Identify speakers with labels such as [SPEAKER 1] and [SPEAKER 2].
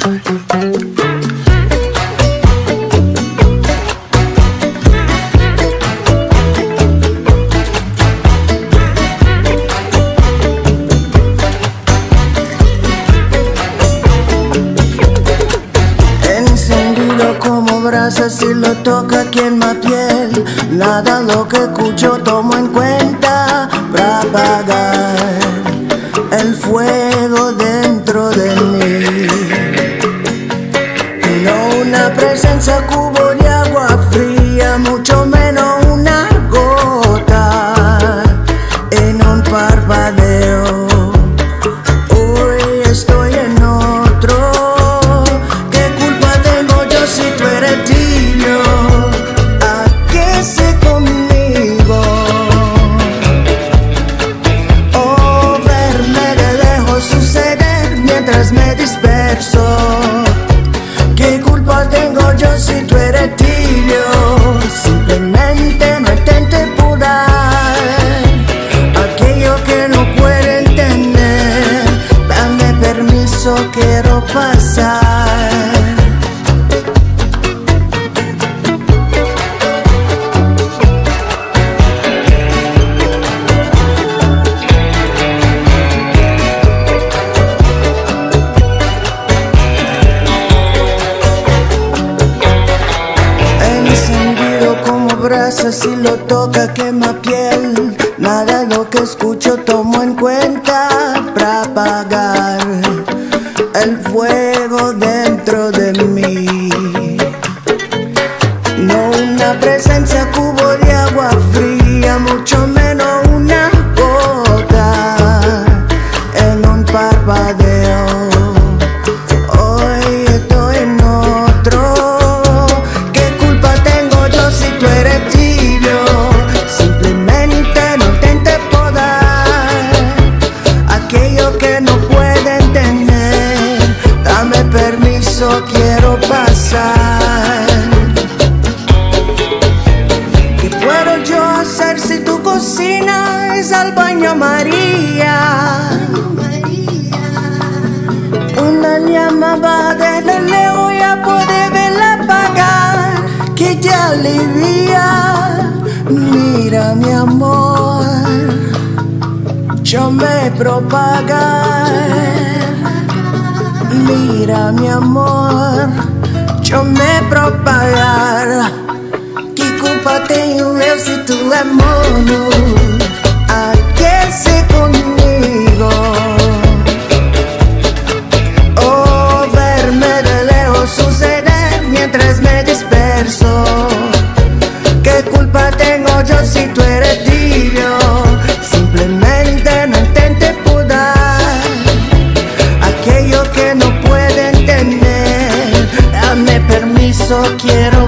[SPEAKER 1] Si lo toca quema piel, nada lo que escucho tomo en cuenta para apagar el fuego dentro de mí. No una presencia cubo de agua fría, mucho menos una gota en un parpadeo. Hoy estoy en otro. ¿Qué culpa tengo yo si tú eres tibio? Aquece conmigo. O verme de lejos suceder mientras me disperso. ¿Qué culpa tengo yo si tú eres tibio? Simplemente no intentes pudar aquello que no puedo entender. Dame permiso, quiero pasar. Si lo toca quema piel, nada de lo que escucho tomo en cuenta para apagar el fuego dentro de mí. No una presencia cubo de agua fría, mucho menos una gota en un parpadeo. Hoy estoy en otro. ¿Qué culpa tengo yo si tú eres tibio? Simplemente no intentes podar aquello que no puede entender. Dame permiso, quiero pasar. ¿Qué puedo yo hacer si tu cocina es al baño María? Una llama va desde lejos, ya puede verla apagar, que te alivia. Mira mi amor, yo me propagar. Mira mi amor, yo me propagar. ¿Qué culpa tengo yo si tú es mono? Aquece conmigo. O verme de lejos suceder mientras me disperso. ¿Qué culpa tengo yo si tú eres tibio? Simplemente no intentes pudar aquello que no puede entender. Dame permiso, quiero